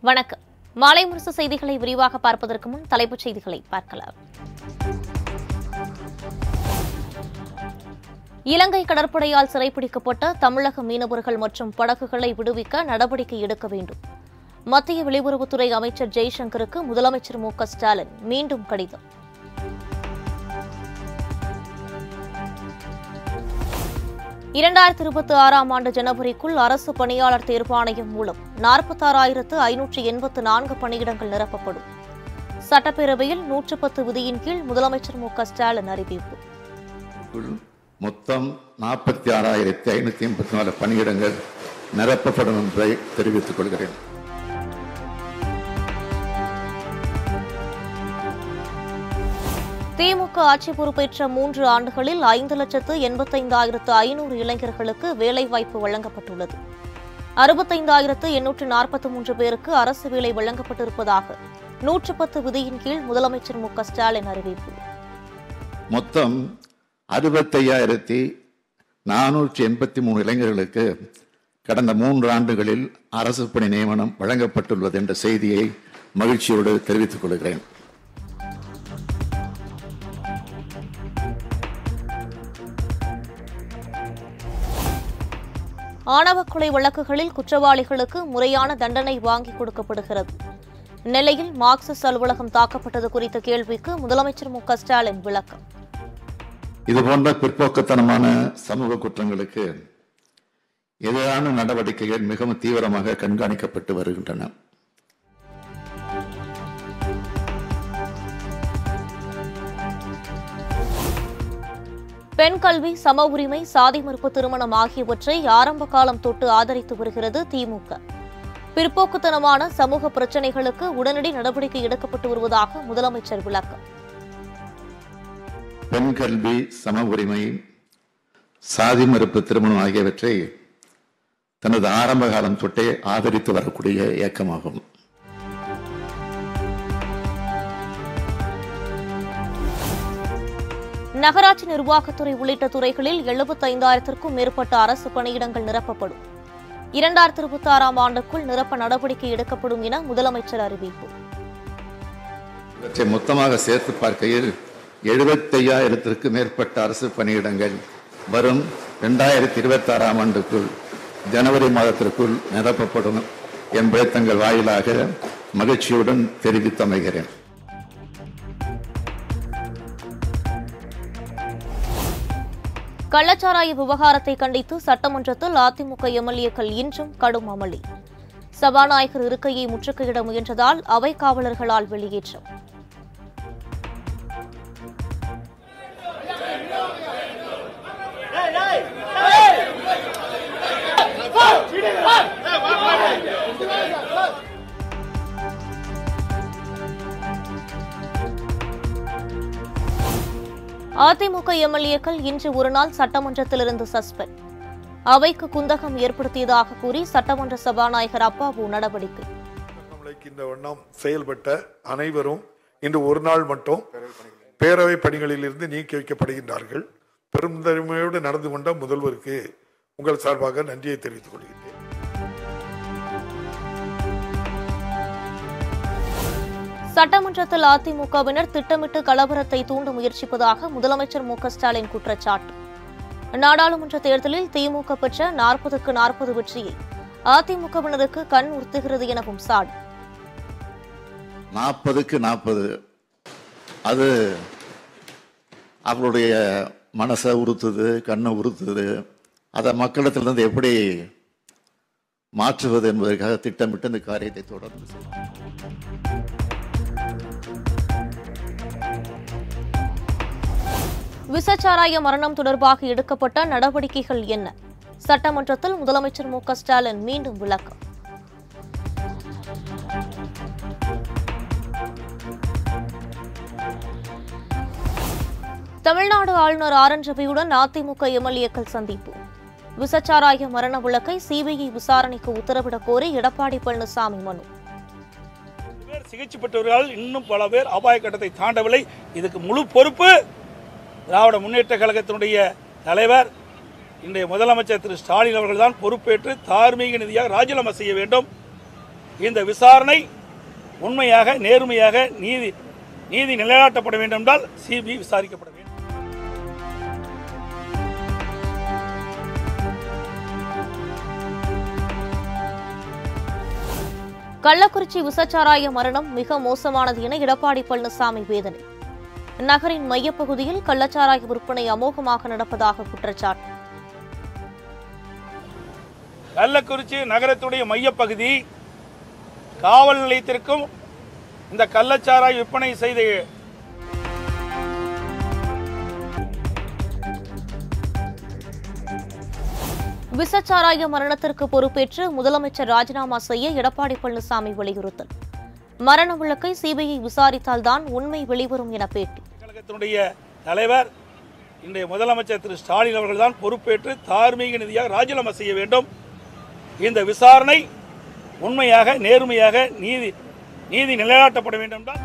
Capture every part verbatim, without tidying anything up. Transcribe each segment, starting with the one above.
வணக்கம். மாலை முரசு செய்திகளை விரிவாக பார்ப்பதற்கு முன் தலைப்புச் செய்திகளை பார்க்கலாம். இலங்கை கடற்படையால் சிறைப்பிடிக்கப்பட்ட தமிழக மீனவர்கள் மற்றும் படகுகளை விடுவிக்க நடவடிக்கை எடுக்க வேண்டும். மத்திய வெளியுறவுத்துறை அமைச்சர் ஜெய்சங்கருக்கு முதலமைச்சர் மு க ஸ்டாலின் மீண்டும் கடிதம். இரண்டாயிரத்தி இருபத்தி ஆறாம் ஆண்டு ஜனவரிக்குள் அரசு பணியாளர் தேர்வாணையம் மூலம் நாற்பத்தாறாயிரத்து ஐநூற்று எண்பத்து நான்கு பணியிடங்கள் நிரப்பப்படும். சட்டப்பேரவையில் நூற்று பத்து விதியின் கீழ் முதலமைச்சர் மு க ஸ்டாலின் அறிவிப்பு. மொத்தம் நாற்பத்தி ஆறாயிரத்தி ஐநூத்தி எண்பத்தி நாலு பணியிடங்கள் நிரப்பப்படும் என்பதை தெரிவித்துக் கொள்கிறேன். திமுக ஆட்சி பொறுப்பேற்ற மூன்று ஆண்டுகளில் ஐந்து லட்சத்து எண்பத்தைந்தாயிரத்து ஐநூறு இளைஞர்களுக்கு வேலைவாய்ப்பு வழங்கப்பட்டுள்ளது. அறுபத்தைந்தாயிரத்து எண்ணூற்று நாற்பத்தி மூன்று பேருக்கு அரசு வேலை வழங்கப்பட்டிருப்பதாக நூற்று பத்து விதியின் கீழ் முதலமைச்சர் மு க ஸ்டாலின் அறிவிப்பு. மொத்தம் அறுபத்தையாயிரத்தி நானூற்றி எண்பத்தி மூணு இளைஞர்களுக்கு கடந்த மூன்று ஆண்டுகளில் அரசு பணி நியமனம் வழங்கப்பட்டுள்ளது என்ற செய்தியை மகிழ்ச்சியோடு தெரிவித்துக் கொள்கிறேன். ஆணவ கொலை வழக்குகளில் குற்றவாளிகளுக்கு முறையான தண்டனை வாங்கி கொடுக்கப்படுகிறது. நெல்லையில் மார்க்சிஸ்ட் அலுவலகம் தாக்கப்பட்டது குறித்த கேள்விக்கு முதலமைச்சர் மு க ஸ்டாலின் விளக்கம். இதுபோன்ற பிற்போக்குத்தனமான சமூக குற்றங்களுக்கு எதிரான நடவடிக்கைகள் மிகவும் தீவிரமாக கண்காணிக்கப்பட்டு வருகின்றன. பெண் கல்வி, சம உரிமை, சாதி மறுப்பு திருமணம் ஆகியவற்றை ஆரம்ப காலம் தொட்டு ஆதரித்து வருகிறது திமுக. பிற்போக்குத்தனமான சமூக பிரச்சினைகளுக்கு உடனடி நடவடிக்கை எடுக்கப்பட்டு வருவதாக முதலமைச்சர் விளக்கம். பெண் கல்வி, சம உரிமை, சாதி மறுப்பு திருமணம் ஆகியவற்றை தனது ஆரம்ப காலம் தொட்டே ஆதரித்து வரக்கூடிய இயக்கமாகும். நகராட்சி நிர்வாகத்துறை உள்ளிட்ட துறைகளில் எழுபத்தைந்தாயிரத்திற்கும் மேற்பட்ட அரசு பணியிடங்கள் நிரப்பப்படும். இரண்டாயிரத்தி இருபத்தி ஆறாம் ஆண்டுக்குள் நிரப்ப நடவடிக்கை எடுக்கப்படும் என முதலமைச்சர் அறிவிப்பு. இவற்றை மொத்தமாக சேர்த்து பார்க்கையில் எழுபத்தையாயிரத்திற்கு மேற்பட்ட அரசு பணியிடங்கள் வரும் இரண்டாயிரத்தி இருபத்தி ஆறாம் ஆண்டுக்குள் ஜனவரி மாதத்திற்குள் நிரப்பப்படும் என்பதை தங்கள் வாயிலாக மகிழ்ச்சியுடன் தெரிவித்தமைகிறேன். கள்ளச்சாராய விவகாரத்தை கண்டித்து சட்டமன்றத்தில் அதிமுக எம்எல்ஏக்கள் இன்றும் கடும் அமளி. சபாநாயகர் இருக்கையை முற்றுகையிட முயன்றதால் அவை காவலர்களால் வெளியேற்றம். அதிமுக எம்எல்ஏக்கள் இன்று ஒருநாள் சட்டமன்றத்திலிருந்து சஸ்பெண்ட். அவைக்கு குந்தகம் ஏற்படுத்தியதாக கூறி சட்டமன்ற சபாநாயகர் அப்பாவு நடவடிக்கை. இந்த வண்ணம் செயல்பட்ட அனைவரும் இன்று ஒரு நாள் மட்டும் பேரவை பணிகளில் இருந்து நீக்கி வைக்கப்படுகின்றார்கள். பெருந்தன்மையோடு நடந்து கொண்ட முதல்வருக்கு உங்கள் சார்பாக நன்றியை தெரிவித்துக் கொள்கிறேன். சட்டமன்றத்தில் அதிமுகவினர் திட்டமிட்டு கலவரத்தை தூண்ட முயற்சிப்பதாக முதலமைச்சர் மு க ஸ்டாலின் குற்றச்சாட்டு. நாடாளுமன்ற தேர்தலில் திமுக பெற்ற நாற்பதுக்கு நாற்பது வெற்றியை அதிமுகவினருக்கு கண் உறுத்துகிறது எனவும் சாடி. நாற்பதுக்கு நாற்பது அது அவருடைய மனசை உறுத்துது, கண்ணை உறுத்துது. அதை மக்களிடத்திலிருந்து எப்படி மாற்றுவது என்பதற்காக திட்டமிட்டு இந்த காரியத்தை தொடர்ந்து விசச்சாராய மரணம் தொடர்பாக எடுக்கப்பட்ட நடவடிக்கைகள் என்ன? சட்டமன்றத்தில் முதலமைச்சர் மு க ஸ்டாலின் மீண்டும் விளக்கம். தமிழ்நாடு ஆளுநர் ஆர் என் ரவியுடன் அதிமுக எம்எல்ஏக்கள் சந்திப்பு. விசச்சாராய மரண வழக்கை சிபிஐ விசாரணைக்கு உத்தரவிடக் கோரி எடப்பாடி பழனிசாமி மனு. சிகிச்சை பெற்றவர்கள் இன்னும் பல பேர் அபாய கட்டத்தை தாண்டவில்லை. இதுக்கு முழு பொறுப்பு திராவிட முன்னேற்ற கழகத்தினுடைய தலைவர் இன்றைய முதலமைச்சர் திரு ஸ்டாலின் அவர்கள் தான் பொறுப்பேற்று தார்மீக நிதியாக ராஜினாமா செய்ய வேண்டும். இந்த விசாரணை உண்மையாக நேர்மையாக நீதி நீதி நிலைநாட்டப்பட வேண்டும் என்றால் சிபிஐ விசாரிக்கப்பட வேண்டும். கள்ளக்குறிச்சி விசச்சாராய மரணம் மிக மோசமானது என எடப்பாடி பழனிசாமி வேதனை. நகரின் மையப்பகுதியில் கள்ளச்சாராய விற்பனை அமோகமாக நடப்பதாக குற்றச்சாட்டு. கள்ளக்குறிச்சி நகரத்துடைய மையப்பகுதி காவல் நிலையத்திற்கும் இந்த கள்ளச்சாராய விற்பனை செய்த விசச்சாராய மரணத்திற்கு பொறுப்பேற்று முதலமைச்சர் ராஜினாமா செய்ய எடப்பாடி பழனிசாமி வலியுறுத்தல். மரண வழக்கை சிபிஐ விசாரித்தால்தான் உண்மை வெளிவரும் என பேட்டி. கழகத்தினுடைய தலைவர் இன்றைய முதலமைச்சர் திரு ஸ்டாலின் அவர்கள்தான் பொறுப்பேற்று தார்மீக நீதியாக ராஜினாமா செய்ய வேண்டும். இந்த விசாரணை உண்மையாக நேர்மையாக நீதி நீதி நிலைநாட்டப்பட வேண்டும் என்றால்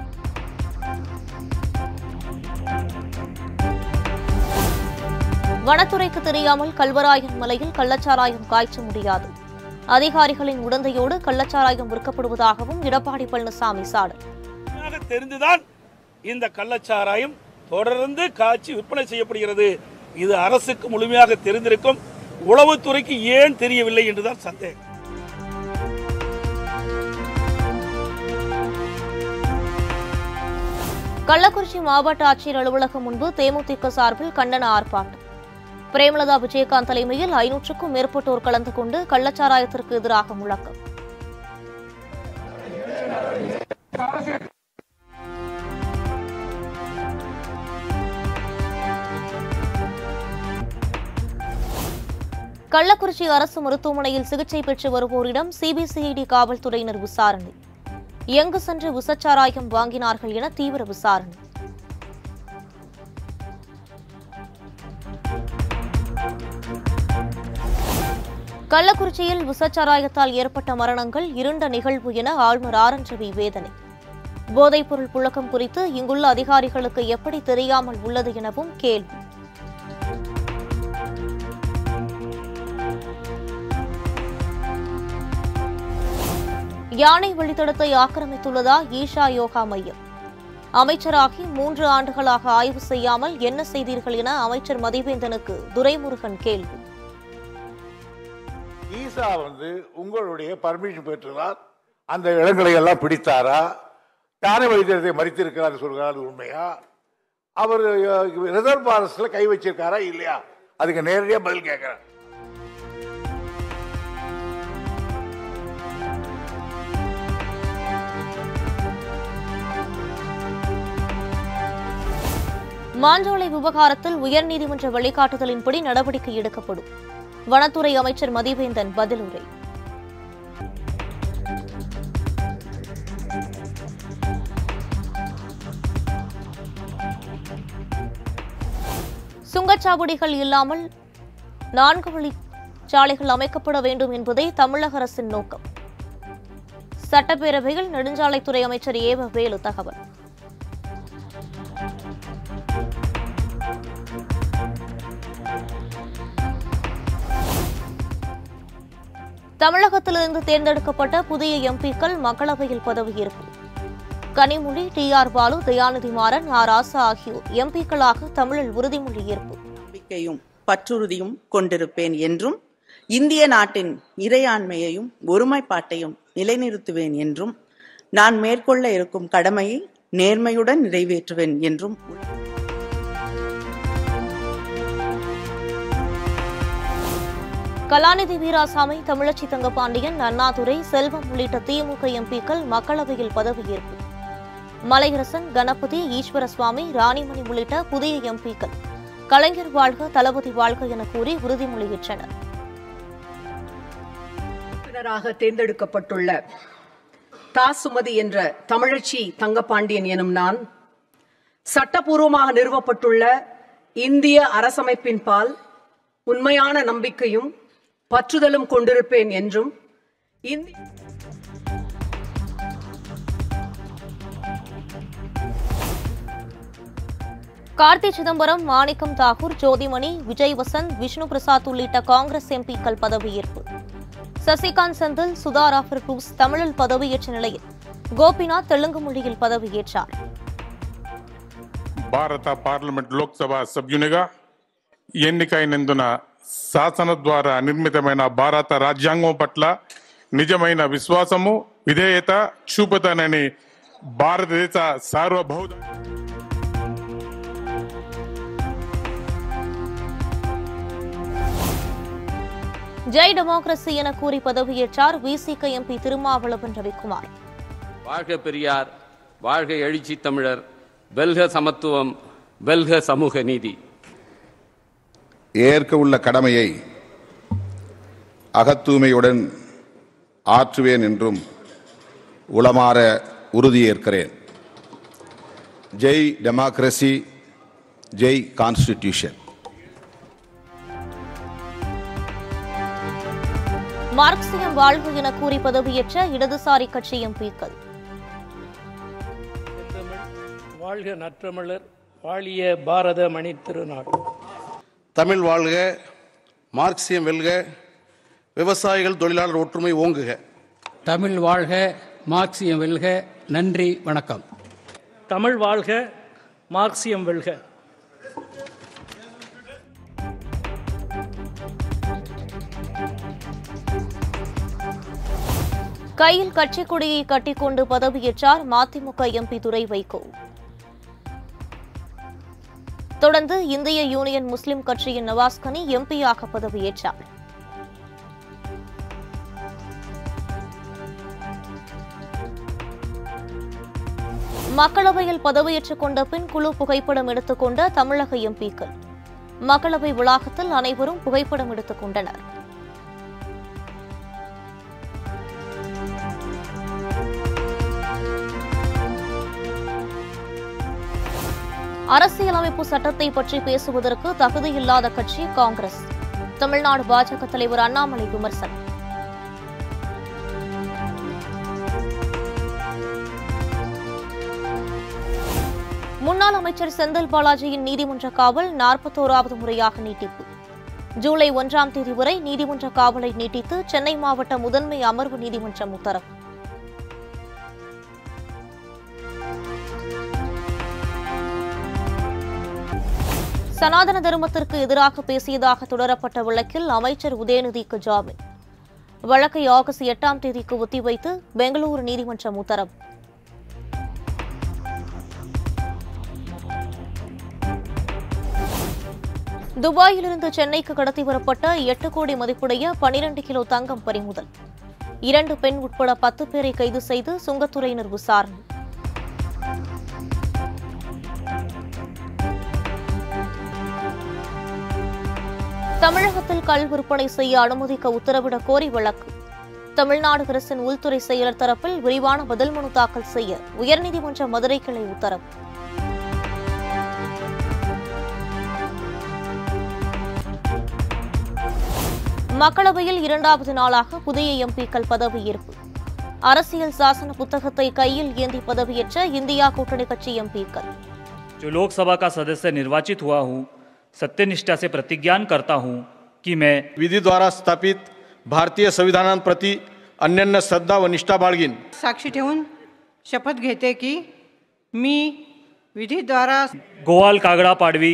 வனத்துறைக்கு தெரியாமல் கல்வராயன் மலையில் கள்ளச்சாராயம் காய்ச்ச முடியாது. அதிகாரிகளின் உடந்தையோடு கள்ளச்சாராயம் விற்கப்படுவதாகவும் எடப்பாடி பழனிசாமி சாடல். தெரிந்துதான் இந்த கள்ளச்சாராயம் தொடர்ந்து காய்ச்சி விற்பனை செய்யப்படுகிறது. இது அரசுக்கு முழுமையாக தெரிந்திருக்கும். உளவுத்துறைக்கு ஏன் தெரியவில்லை என்றுதான் சந்தேகம். கள்ளக்குறிச்சி மாவட்ட ஆட்சியர் அலுவலகம் முன்பு தேமுதிக சார்பில் கண்டன ஆர்ப்பாட்டம். பிரேமலதா விஜயகாந்த் தலைமையில் ஐநூற்றுக்கும் மேற்பட்டோர் கலந்து கொண்டு கள்ளச்சாராயத்திற்கு எதிராக முழக்கம். கள்ளக்குறிச்சி அரசு மருத்துவமனையில் சிகிச்சை பெற்று வருவோரிடம் சிபிசிஐடி காவல்துறையினர் விசாரணை. எங்கு சென்று விசச்சாராயம் வாங்கினார்கள் என தீவிர விசாரணை. கள்ளக்குறிச்சியில் விசச்சாராயத்தால் ஏற்பட்ட மரணங்கள் இருண்ட நிகழ்வு என ஆளுநர் ஆர் என் ரவி வேதனை. போதைப்பொருள் புழக்கம் குறித்து இங்குள்ள அதிகாரிகளுக்கு எப்படி தெரியாமல் உள்ளது எனவும் கேள்வி. யானை வழித்தடத்தை ஆக்கிரமித்துள்ளதா ஈஷா யோகா மையம்? அமைச்சராகி மூன்று ஆண்டுகளாக ஆய்வு செய்யாமல் என்ன செய்தீர்கள் என அமைச்சர் மதிவேந்தனுக்கு துரைமுருகன் கேள்வி. ஈசா வந்து உங்களுடைய பர்மிஷன் பெற்றுதான் அந்த இடங்களை எல்லாம் பிடித்தாரா? யானை வைத்தியத்தை மறித்திருக்கிறார் சொல்கிறார் உண்மையா? அவர் ரிசர்வ் ஃபாரஸ்ட்ல கை வச்சிருக்காரா இல்லையா? அதுக்கு நேரடியா பதில் கேட்கிறேன். மாஞ்சோலை விவகாரத்தில் உயர்நீதிமன்ற வழிகாட்டுதலின்படி நடவடிக்கை எடுக்கப்படும். வனத்துறை அமைச்சர் மதிவேந்தன் பதிலுரை. சுங்கச்சாவடிகள் இல்லாமல் நான்கு வழி சாலைகள் அமைக்கப்பட வேண்டும் என்பதே தமிழக அரசின் நோக்கம். சட்டப்பேரவையில் நெடுஞ்சாலைத்துறை அமைச்சர் ஏவ வேலு தகவல். தமிழகத்திலிருந்து தேர்ந்தெடுக்கப்பட்ட புதிய எம்பிக்கள் மக்களவையில் பதவியேற்பு. Kanimozhi, T R Baalu, Dayanidhi Maran, R Raja ஆகியோர் எம்பிக்களாக தமிழில் உறுதிமொழி ஏற்பு. நம்பிக்கையும் பற்றுறுதியும் கொண்டிருப்பேன் என்றும் இந்திய நாட்டின் இறையாண்மையையும் ஒருமைப்பாட்டையும் நிலைநிறுத்துவேன் என்றும் நான் மேற்கொள்ள இருக்கும் கடமையை நேர்மையுடன் நிறைவேற்றுவேன் என்றும். கலாநிதி வீராசாமி, தமிழச்சி தங்கபாண்டியன், அண்ணாதுரை, செல்வம் உள்ளிட்ட திமுக எம்பிக்கள் மக்களவையில் பதவியேற்பு. மலையரசன், கணபதி, ஈஸ்வரசுவாமி, ராணிமணி உள்ளிட்ட புதிய எம்பிக்கள் கலைஞர் வாழ்க, தளபதி வாழ்க என கூறி உறுதிமொழியேற்றனர். உறுப்பினராக தேர்ந்தெடுக்கப்பட்டுள்ள தா சுமதி என்ற தமிழச்சி தங்கபாண்டியன் எனும் நான் சட்டப்பூர்வமாக நிறுவப்பட்டுள்ள இந்திய அரசமைப்பின் பால் உண்மையான நம்பிக்கையும் பற்றுதலும் கொண்டிருப்பேன் என்றும் கார்த்தி சிதம்பரம், மாணிக்கம் தாக்கூர், ஜோதிமணி, விஜய் வசந்த், விஷ்ணு பிரசாத் உள்ளிட்ட காங்கிரஸ் எம்பிக்கள் பதவியேற்பு. சசிகாந்த் செந்தில், சுதா ராஃபர்பூஸ் தமிழில் பதவியேற்ற நிலையில் கோபிநாத் தெலுங்கு மொழியில் பதவியேற்றார். భారత పార్లమెంట్ లోక్సభ సభ్యునిగా ఎన్నికైనందున శాసన ద్వారా నిర్మితమైన భారత రాజ్యాంగం పట్ల నిజమైన విశ్వాసము విధేయత చూపుతానని భారతదేశ సార్వభౌమ ஜெய் டெமோக்ரசி என கூறி பதவியேற்றார் விசிக எம்பி திருமாவளவன் ரவிக்குமார். வாழ்க பெரியார், வாழ்க எழுச்சி தமிழர், வெல்க சமத்துவம், வெல்க சமூக நீதி. ஏற்க உள்ள கடமையை அகத்தூய்மையுடன் ஆற்றுவேன் என்றும் உளமாற உறுதியேற்கிறேன். Jai democracy, Jai constitution. மார்க்சியம் வாழ்வு என கூறி பதவியேற்ற இடதுசாரி கட்சி எம்பிக்கள். வாழ்க நற்றமிழர், வாழிய பாரத மணி திருநாடு. தமிழ் வாழ்க, மார்க்சியம் வெல்க, விவசாயிகள் தொழிலாளர் ஒற்றுமை ஓங்குக. தமிழ் வாழ்க, மார்க்சியம் வெல்க. நன்றி, வணக்கம். தமிழ் வாழ்க, மார்க்சியம் வெல்க. கையில் கட்சிக் கொடியை கட்டிக்கொண்டு பதவியேற்றார் மதிமுக எம்பி துரை வைகோ. தொடர்ந்து இந்திய யூனியன் முஸ்லிம் கட்சியின் நவாஸ் கனி எம்பியாக பதவியேற்றார். மக்களவையில் பதவியேற்றுக் கொண்ட பின் குழு புகைப்படம் எடுத்துக் கொண்ட தமிழக எம்பிக்கள். மக்களவை வளாகத்தில் அனைவரும் புகைப்படம் எடுத்துக் கொண்டனர். அரசியலமைப்பு சட்டத்தை பற்றி பேசுவதற்கு தகுதியில்லாத கட்சி காங்கிரஸ். தமிழ்நாடு பாஜக தலைவர் அண்ணாமலை விமர்சனம். முன்னாள் அமைச்சர் செந்தில் பாலாஜியின் நீதிமன்ற காவல் நாற்பத்தோராவது முறையாக நீட்டிப்பு. ஜூலை ஒன்றாம் தேதி வரை நீதிமன்ற காவலை நீட்டித்து சென்னை மாவட்ட முதன்மை அமர்வு நீதிமன்றம் உத்தரவு. சனாதன தர்மத்திற்கு எதிராக பேசியதாக தொடரப்பட்ட வழக்கில் அமைச்சர் உதயநிதிக்கு ஜாமீன். வழக்கை ஆகஸ்ட் எட்டாம் தேதிக்கு ஒத்திவைத்து பெங்களூரு நீதிமன்றம் உத்தரவு. துபாயிலிருந்து சென்னைக்கு கடத்தி வரப்பட்ட எட்டு கோடி மதிப்புடைய பனிரண்டு கிலோ தங்கம் பறிமுதல். இரண்டு பெண் உட்பட பத்து பேரை கைது செய்து சுங்கத்துறையினர் விசாரணை. தமிழகத்தில் கள் விற்பனை செய்ய அனுமதிக்க உத்தரவிட கோரி வழக்கு. தமிழ்நாடு அரசின் உள்துறை செயலர் தரப்பில் விரிவான பதில் மனு தாக்கல் செய்ய உயர்நீதிமன்ற மதுரை கிளை உத்தரவு. மக்களவையில் இரண்டாவது நாளாக புதிய எம்பிக்கள் பதவியேற்பு. அரசியல் சாசன புத்தகத்தை கையில் ஏந்தி பதவியேற்ற இந்தியா கூட்டணி கட்சி எம்பிக்கள். जो लोकसभा का सदस्य निर्वाचित हुआ हूं, सत्यनिष्ठा से प्रतिज्ञान करता हूं कि मैं विधि द्वारा स्थापित भारतीय संविधानाप्रती अनन्य श्रद्धा व निष्ठा बाळगीन. साक्षी ठेवून शपथ घेते की मी विधी द्वारा गोवाल कागड़ा पाडवी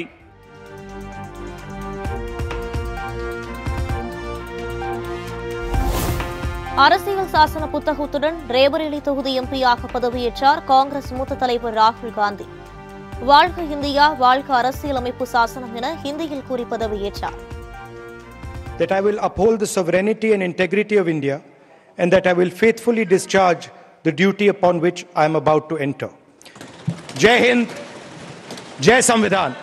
அரசியல் சாசன புத்தகத்துடன் ரேபரேலி தொகுதி எம்பியாக பதவியேற்றார் காங்கிரஸ் மூத்த தலைவர் ராகுல் காந்தி. வாழ்க இந்தியா, வாழ்க அரசியலமைப்பு சாசனம் என ஹிந்தியில் கூறி பதவியேற்றார். That I will uphold the sovereignty and integrity of India and that I will faithfully discharge the duty upon which I am about to enter. Jai Hind, Jai Samvidhan.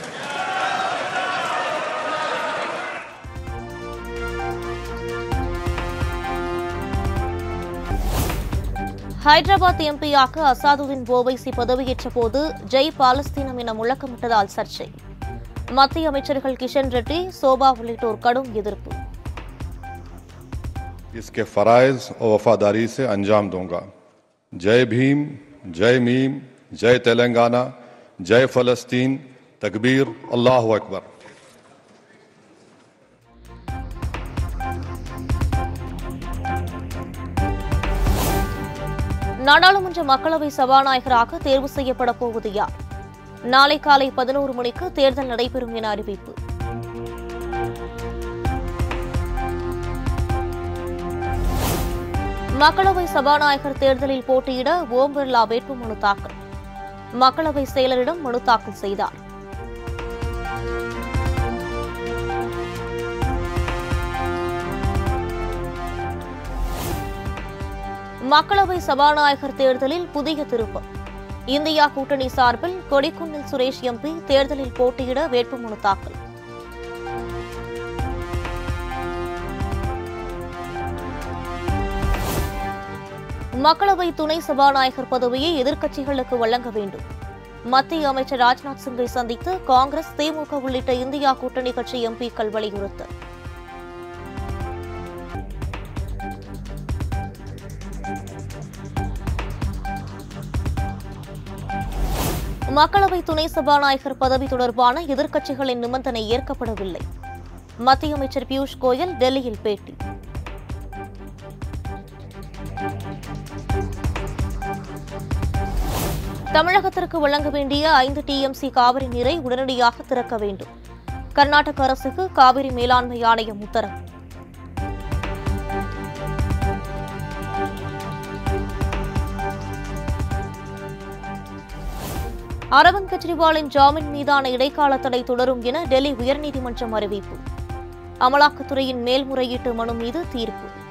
Hyderabad எம்பியாக அசாதுதீன் ஓவைசி பதவியேற்ற போது ஜெய் பாலஸ்தீனம் என முழக்கமிட்டதால் சர்ச்சை. மத்திய அமைச்சர்கள் கிஷன் ரெட்டி, சோபா உள்ளிட்டோர் கடும் எதிர்ப்பு. इसके फराइज और वफादारी से अंजाम दूंगा. जय भीम, जय मीम, जय तेलंगाना, जय फलस्तीन, तकबीर, अल्लाहु अकबर. நாடாளுமன்ற மக்களவை சபாநாயகராக தேர்வு செய்யப்பட போவது யார்? நாளை காலை பதினோரு மணிக்கு தேர்தல் நடைபெறும் என அறிவிப்பு. மக்களவை சபாநாயகர் தேர்தலில் போட்டியிட ஓம் பிர்லா வேட்புமனு தாக்கல். மக்களவை செயலரிடம் மனு தாக்கல் செய்தார். மக்களவை சபாநாயகர் தேர்தலில் புதிய திருப்பம். இந்தியா கூட்டணி சார்பில் கொடிக்குன்னில் சுரேஷ் எம்பி தேர்தலில் போட்டியிட வேட்புமனு தாக்கல். மக்களவை துணை சபாநாயகர் பதவியை எதிர்க்கட்சிகளுக்கு வழங்க வேண்டும். மத்திய அமைச்சர் ராஜ்நாத் சிங்கை சந்தித்து காங்கிரஸ், திமுக உள்ளிட்ட இந்தியா கூட்டணி கட்சி எம்பிக்கள் வலியுறுத்தல். மக்களவை துணை சபாநாயகர் பதவி தொடர்பான எதிர்க்கட்சிகளின் நிபந்தனை ஏற்கப்படவில்லை. மத்திய அமைச்சர் பியூஷ் கோயல் டெல்லியில் பேட்டி. தமிழகத்திற்கு வழங்க வேண்டிய ஐந்து டிஎம்சி காவிரி நீரை உடனடியாக திறக்க வேண்டும். கர்நாடக அரசுக்கு காவிரி மேலாண்மை ஆணையம் உத்தரவு. அரவிந்த் கெஜ்ரிவாலின் ஜாமீன் மீதான இடைக்கால தடை தொடரும் என டெல்லி உயர்நீதிமன்றம் அறிவிப்பு. அமலாக்கத்துறையின் மேல்முறையீட்டு மனு மீது தீர்ப்பு.